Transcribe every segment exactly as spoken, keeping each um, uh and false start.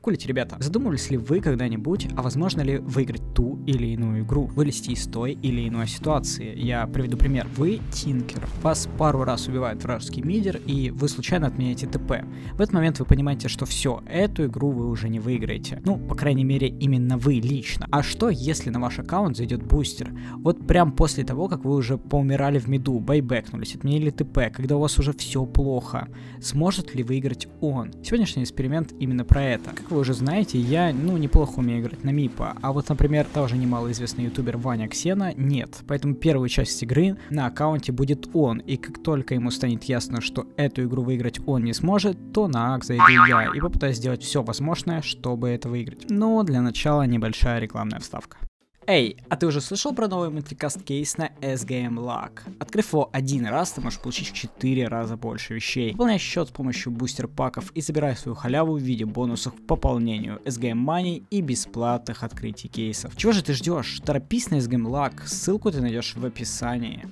Кулите, ребята, задумывались ли вы когда-нибудь, а возможно ли выиграть ту или иную игру, вылезти из той или иной ситуации? Я приведу пример. Вы Тинкер, вас пару раз убивает вражеский мидер, и вы случайно отменяете ТП. В этот момент вы понимаете, что все, эту игру вы уже не выиграете. Ну, по крайней мере, именно вы лично. А что, если на ваш аккаунт зайдет бустер? Вот прям после того, как вы уже поумирали в миду, байбэкнулись, отменили ТП, когда у вас уже все плохо. Сможет ли выиграть он? Сегодняшний эксперимент именно про это. Как вы уже знаете, я, ну, неплохо умею играть на мипа, а вот, например, тоже немалоизвестный ютубер Ваня Ксена нет. Поэтому первую часть игры на аккаунте будет он, и как только ему станет ясно, что эту игру выиграть он не сможет, то на ак зайду я и попытаюсь сделать все возможное, чтобы это выиграть. Но для начала небольшая рекламная вставка. Эй, а ты уже слышал про новый мультикаст кейс на эс джи эм Luck? Открыв его один раз, ты можешь получить в четыре раза больше вещей. Выполняй счет с помощью бустер-паков и забирай свою халяву в виде бонусов к пополнению эс джи эм Money и бесплатных открытий кейсов. Чего же ты ждешь? Торопись на эс джи эм Luck, ссылку ты найдешь в описании.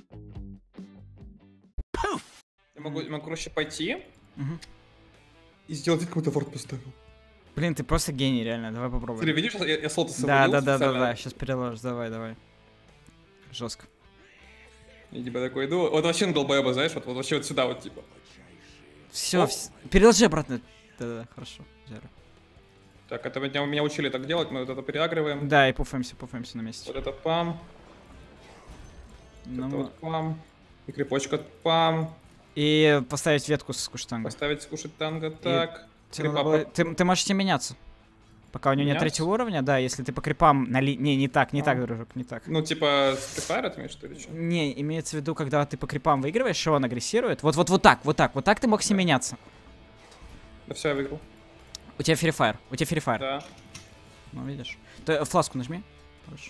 Я могу, могу короче, пойти Угу. и сделать вид, какой-то ворд поставил. Блин, ты просто гений, реально, давай попробуем. Ты видишь, я, я слоты Да, да, да, да, да, сейчас переложишь, давай, давай. Жестко. Я типа такой иду, вот вообще на долбоеба, знаешь, вот, вот вообще вот сюда вот типа. Все, вс... переложи обратно. Да-да, хорошо. Зero. Так, это меня, меня учили так делать, мы вот это переагриваем. Да, и пуфаемся, пуфаемся на месте. Вот это пам, Ну, это вот пам, и крепочка пам. и поставить ветку с куштанга. Поставить скушать танго, так. Тебе Крипа надо было- по- Ты, ты можете меняться. Пока у него нет Меняться? третьего уровня, да, если ты по крипам на ли... Не, не так, не А. так, дружок, не так. Ну типа, спидфайр ты имеешь, что ли, что? Не, имеется в виду, когда ты по крипам выигрываешь, и он агрессирует. Вот, вот, вот так, вот так, вот так ты мог с ним меняться. Да все, я выиграл. У тебя фрифайр, у тебя фрифайр. Да. Ну, видишь. Ты фласку нажми. Хорошо.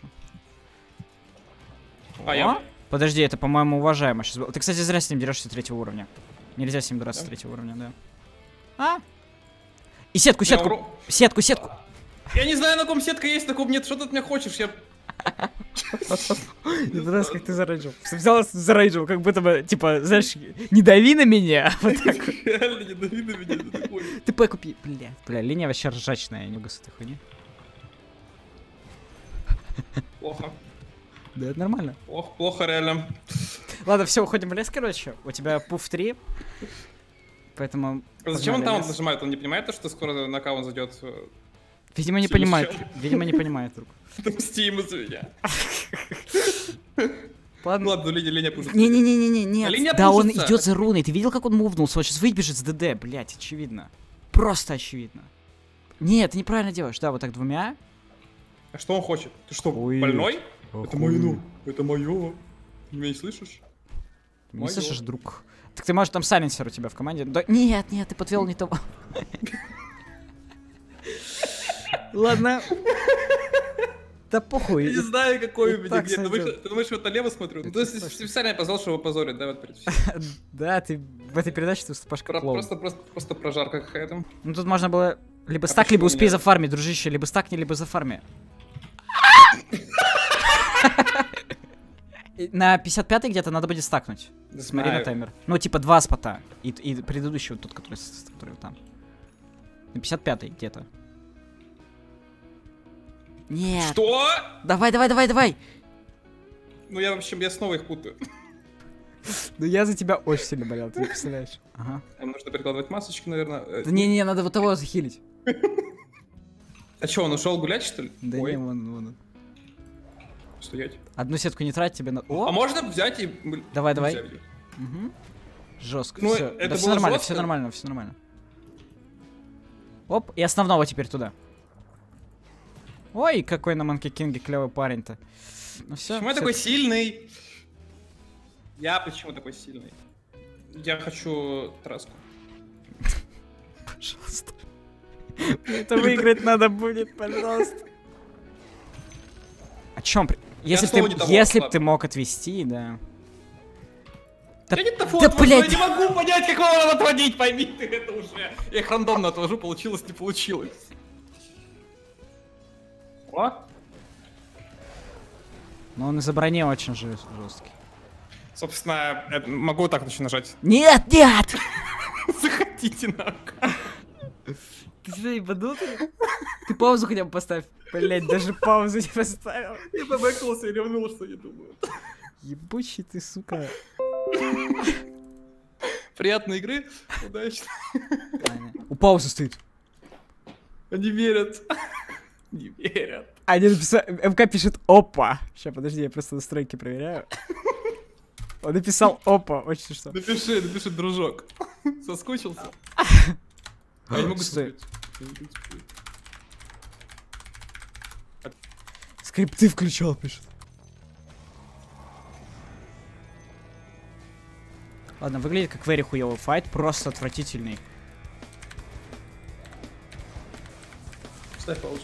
А, О, я? Подожди, это, по-моему, уважаемо сейчас было. Ты, кстати, зря с ним дерешься третьего уровня. Нельзя с ним драться Да? с третьего уровня, да. А? И сетку, Я сетку, умру. сетку, сетку. Я не знаю, на ком сетка есть, на ком нет, что ты от меня хочешь, я... Не понравилось, как ты зарейджил. Взял, зарейджил, как будто бы, типа, знаешь, не дави на меня. Вот так вот. Реально не дави на меня, ты такой. Ты П купи. Бля, бля, линия вообще ржачная, я не могу с этой хуйни. Плохо. Да, это нормально. Плохо, плохо реально. Ладно, все, уходим в лес, короче. У тебя пуф три. Поэтому... А зачем он погнали таунт лес. нажимает? Он не понимает то, что скоро на аккаунт зайдет? Видимо, не Сильный понимает. чел. Видимо, не понимает, друг. Отомсти ему за меня. Ладно. Ладно, линия, линия пушится. Не-не-не-не-не, нет. линия Да, он пушится. идет за руной. Ты видел, как он мувнулся? Он сейчас выбежит с ДД, блять, очевидно. Просто очевидно. Нет, ты неправильно делаешь. Да, вот так двумя. А что он хочет? Ты что, Ой. больной? Охуеть. Это мое, ну. Это мое. Ты меня не слышишь? Не Моё. слышишь, друг? Так ты, может, там сайленсер у тебя в команде? Да, нет, нет, ты подвел не того. Ладно. Да похуй. Я не знаю, какой у И меня. так Нет, ты думаешь, сойдёт. ты думаешь, что это лево смотрю? Ну, то есть, точно. специально я позвал, что его позорят, да, вот перед всем. Да, ты в этой передаче ты выступаешь как Про- клоун. Просто, просто, просто прожарка какая-то. Ну тут можно было либо А стак, либо почему успей нет? зафармить, дружище, либо стакни, либо зафарми. И На пятьдесят пятый где-то надо будет стакнуть. Смотри на Знаю. таймер. Ну, типа два спота. И, и предыдущий вот тот, который, с- который вот там. На пятьдесят пятый где-то. Нет. Что? Давай, давай, давай, давай. Ну я, в общем, я снова их путаю. Ну я за тебя очень сильно болел, ты не представляешь. Ага. Нам нужно перекладывать масочки, наверное. Э, Да не-не, надо вот того захилить. А что, он ушел гулять, что ли? Да Ой, не, вон, вон. он. стоять. Одну сетку не трать, тебе на... А О! можно взять и... блин, Давай, давай. нельзя её. Угу. Жестко. Ну, Всё. это Да все было нормально, жестко. все нормально, все нормально. Оп, и основного теперь туда. Ой, какой на Манки Кинге клевый парень-то. Ну все. Почему я такой сильный? Я почему такой сильный? Я хочу траску. Пожалуйста. Это выиграть надо будет, пожалуйста. О чем? Если б снова ты, не того, если б ладно. ты мог отвести, да. Да, Я не того да, отвожу, блядь. я не могу понять, как его надо отводить, пойми ты это уже. Я их рандомно отвожу, получилось, не получилось. О, Но он из-за брони очень жесткий. собственно, это- могу вот так еще нажать. Нет, нет! Заходите на аккаунт. Ты сюда ебанутый? Ты паузу хотя бы поставь. Блять, даже паузу не поставил. Я побэкнулся и ревнул, что не думаю. Ебучий ты, сука. Приятной игры. Удачно. У паузы стоит. Они верят. Не верят. Они написали... МК пишет опа. Сейчас, подожди, я просто настройки проверяю. Он написал опа. Очень что. Напиши, напиши, дружок. Соскучился? Я не могу Стой. спорить. Скрипты включал, пишет. Ладно, выглядит как very хуёвый файт, просто отвратительный. Ставь паузу.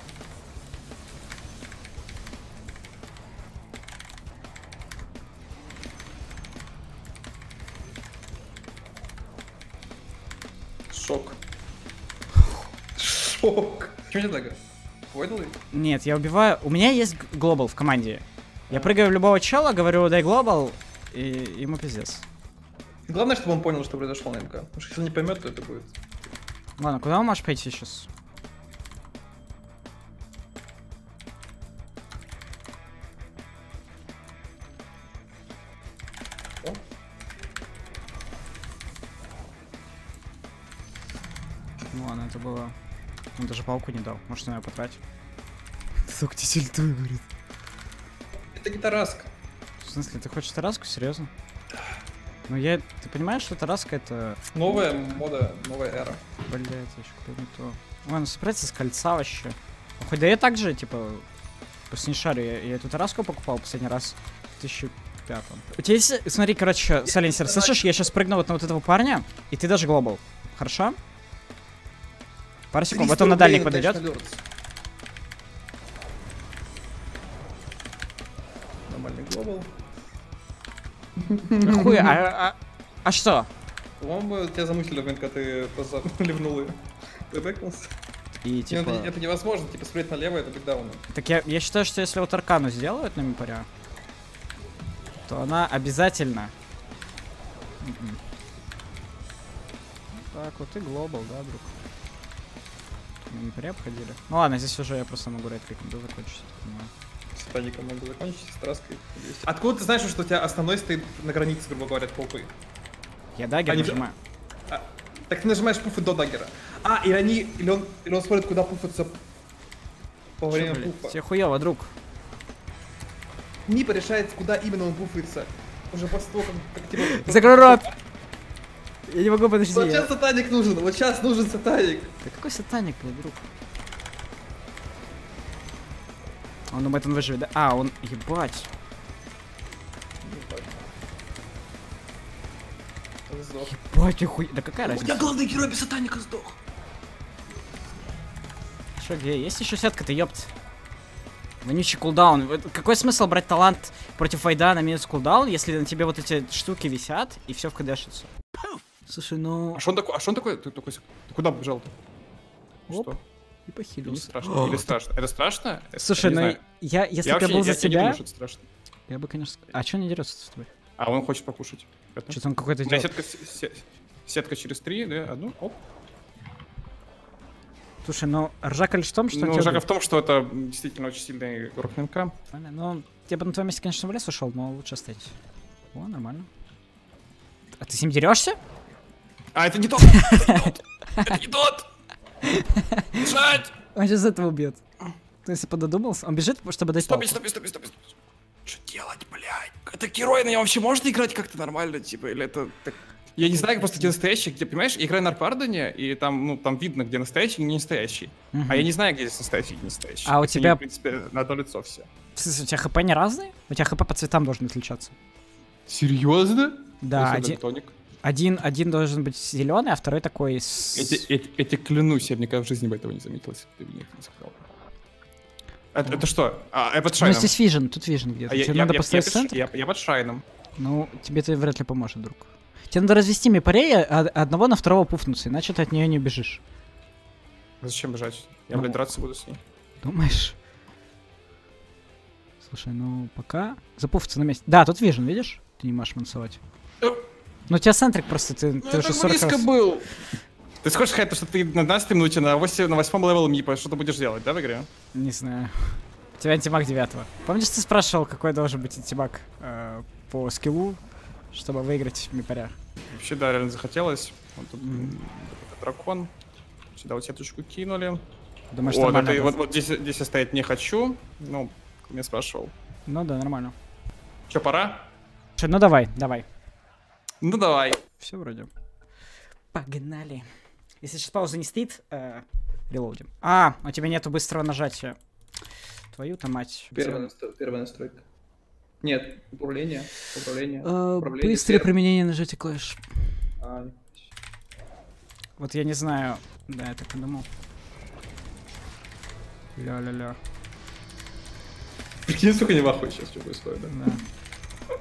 Шок. Шок. Чего не так? Войдал? Нет, я убиваю... У меня есть глобал в команде. Я прыгаю в любого чела, говорю, дай глобал, и ему пиздец. Главное, чтобы он понял, что произошло на МК. Потому что если он не поймет, то это будет. Ладно, куда он можешь пойти сейчас? О. Ну ладно, это было... Он даже пауку не дал. Может, на его потратить. Сука, тебе сильтуй, говорит. Это гитараска. В смысле, ты хочешь Тараску? Серьезно? Ну я... Ты понимаешь, что Тараска это... Новая мода, новая эра. Блять, я еще куда не то. Ладно, собирается с кольца вообще. Ну, хоть да я так же, типа... Просто не шарю. Я, я эту Тараску покупал последний раз в две тысячи пятом. У тебя есть... Смотри, короче, Саленсер, слышишь, я сейчас прыгну вот на вот этого парня, и ты даже глобал. Хорошо? Пару секунд, вот он на дальник подойдет. Нормальный глобал. Хуй, а, а, а что? По-моему, тебя замутили, когда ты ливнул и ты бэкнулся. И типа... Это, это невозможно, типа смотреть налево, это бигдаун. Так я, я считаю, что если вот Аркану сделают на Мипаря, то она обязательно... Mm-mm. Так, вот и глобал, да, друг? На Мипаря обходили. Ну ладно, здесь уже я просто могу рейд-кликом, да, закончить, я понимаю. С Таником могу закончить, с Тараской. Откуда ты знаешь, что у тебя основной стоит на границе, грубо говоря, от толпы? Я даггер Они... нажимаю. А, так ты нажимаешь пуфы до даггера. А, и они... Или он, или он смотрит, куда пуфаться по время Шо, пуфа. тебе хуёво, друг. Нипа решает, куда именно он пуфается. Уже после того, как, как типа... Закрой рот! Я не могу, подожди. Вот я... сейчас сатаник нужен, вот сейчас нужен сатаник. Да какой сатаник, блядь, друг? Он думает, он выживет, да? А, он... Ебать. Сдох. Ебать, ты хуй... Да какая У разница? тебя главный герой без сатаника сдох. Шо, где? Есть еще сетка-то, ёпт. Вонючий кулдаун. Вот какой смысл брать талант против Вайда на минус кулдаун, если на тебе вот эти штуки висят, и все вкдшится? Слушай, ну... А что он такой? А что он такой? Ты, такой... Ты куда побежал-то? Оп. Что? И похилил. Или страшно? Или страшно? Это страшно? Слушай, Я не ну знаю. я, если Я бы я вообще- был за я- я не тебя, думаю, что это страшно. я бы, конечно... А чё он не дерется с тобой? А он хочет покушать. Это? Что-то он какой-то У меня делает. сетка, с- се- сетка через три, да, одну, оп. Слушай, ну ржака лишь в том, что... он Ну, тебя жака убьет. в том, что это действительно очень сильный игрок МК. Нормально. Ну, я бы на твоем месте, конечно, в лес ушел, но лучше оставить. О, нормально. А ты с ним дерешься? А, это не тот! Это не тот! Это не тот! Бежать! Он сейчас этого убьет. Ты если пододумался, он бежит, чтобы дать Стоп, палку. стоп, стоп, стоп, стоп. Что делать, блядь? Это герой, на нем вообще можно играть как-то нормально, типа, или это... так- Я не знаю, просто где настоящий, где, понимаешь, я играю на Арпардоне, и там, ну, там видно, где настоящий и не настоящий. Мгм. А я не знаю, где здесь настоящий и не настоящий. А у Они, тебя- в принципе, на одно лицо все. В смысле, у тебя хп не разные? У тебя хп по цветам должен отличаться. Серьезно? Да, один, один, один должен быть зеленый, а второй такой с... Эти, эти, эти клянусь, я бы никогда в жизни бы этого не заметил, если бы ты мне это не сказал. Это, это что? А, я под Ну, шайном. здесь вижен, тут вижен где-то. А я, Тебе я- надо я- поставить я в под ш- центр? я- я под шайном. Ну, тебе это вряд ли поможет, друг. Тебе надо развести мипарей, а одного на второго пуфнуться, иначе ты от нее не убежишь. Зачем бежать? Я, Ну. блядь, драться буду с ней. Думаешь? Слушай, ну пока... Запуфаться на месте. Да, тут вижен, видишь? Ты не можешь мансовать. Э. Ну у тебя центрик просто, ты, Ну, ты я уже так сорок близко раз... был. Ты хочешь сказать, что ты на двенадцатой минуте на восьмом левел мипа что-то будешь делать, да, в игре? Не знаю. У тебя антимаг девятого. Помнишь, ты спрашивал, какой должен быть антимаг э, по скиллу, чтобы выиграть в мипарях? Вообще, да, реально захотелось. Вот тут mm. дракон. Сюда вот сеточку кинули. Думаешь, вот, нормально это, вот, вот здесь, здесь я стоять не хочу. Ну, меня спрашивал. Ну да, нормально. Че, пора? Че, ну давай, давай. Ну давай. Все вроде. Погнали. Если сейчас пауза не стоит, э, релоудим. А, у тебя нету быстрого нажатия. Твою-то мать. Первая, настро... Первая настройка. Нет, управление. Управление. Э, управление быстрое первое. применение нажатия клавиш. А, вот я не знаю. Да, я так и думал. Ля-ля-ля. Прикинь, сука, не в ахуе сейчас, что происходит, да? Да.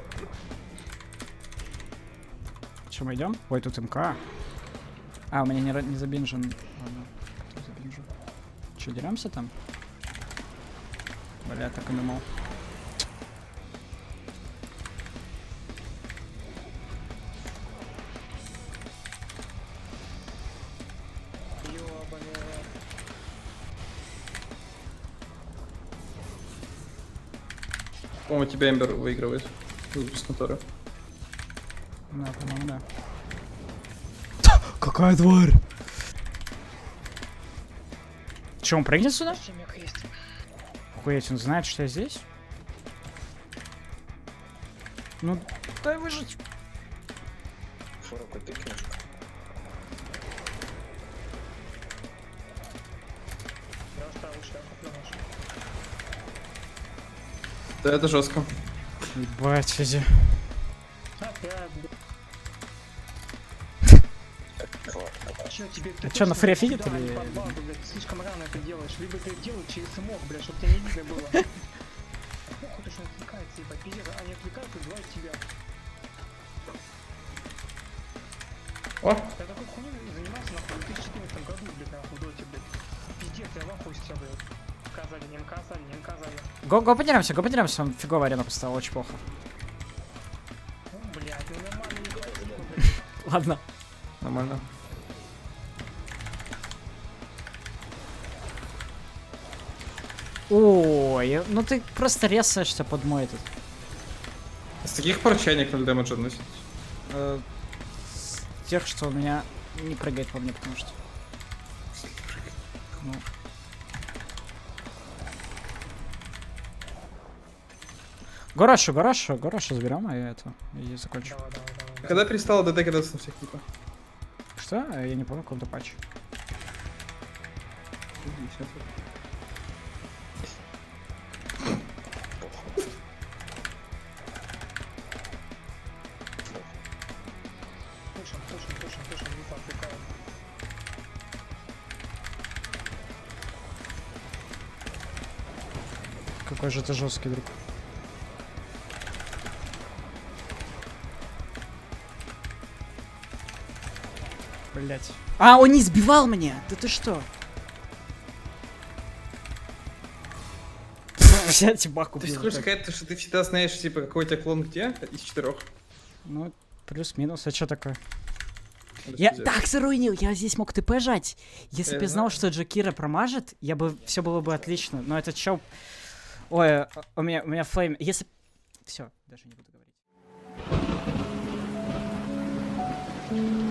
Че, мы идем? Ой, тут МК. А, у меня не, не забинжен. Ладно, забинжу. Че, деремся там? Бля, так и думал. По-моему, тебя Эмбер выигрывает. Выпуск мотора. Да, по-моему, да. Какая тварь! Че, он прыгнет сюда? Охуеть, он знает, что я здесь? Ну, дай выжить. Да, это жестко. Ебать, Физи. А чё, на фри фидит или... Слишком рано это делаешь. Либо ты делаешь через смог, блядь, чтобы тебя не видно было. Ну, кто-то же отвлекается, ебать, пиздец, они отвлекаются и убивают тебя. О! Я такой хуйней занимался, нахуй, в две тысячи четырнадцатом году, блядь, нахуй, в доте, блядь. Пиздец, я в ахуе сейчас, блядь. Казали, не казали, не казали. Го, го подеремся, го подеремся, он фиговая арена поставил, очень плохо. Ну, блядь, ну нормально не говори, блядь. Ладно. Нормально. Ой, ну ты просто резаешься под мой этот. С таких пор чайник ноль дэмэджа носит? Э, с тех, что у меня не прыгает по мне, потому что... Ну. Горашу, Горашу, Горашу заберем, а я это, и закончу. Давай, давай, давай. Когда перестала ДД кидаться на всех типа? Что? Я не помню, какой-то патч. Пушим, пушим, пушим, пушим, не отвлекаем. Какой же ты жесткий друг. Блять. А, он не сбивал меня! Да ты что? Взять баку. То есть хочешь сказать, что ты всегда знаешь, типа, какой у тебя клон где из четырех? Ну, плюс-минус, а что такое? Я так заруинил, я здесь мог ТП жать. Если бы я знал, что Джакира промажет, я бы все было бы отлично. Но этот чел. Ой, у меня у меня флейм. Если. Все, даже не буду говорить.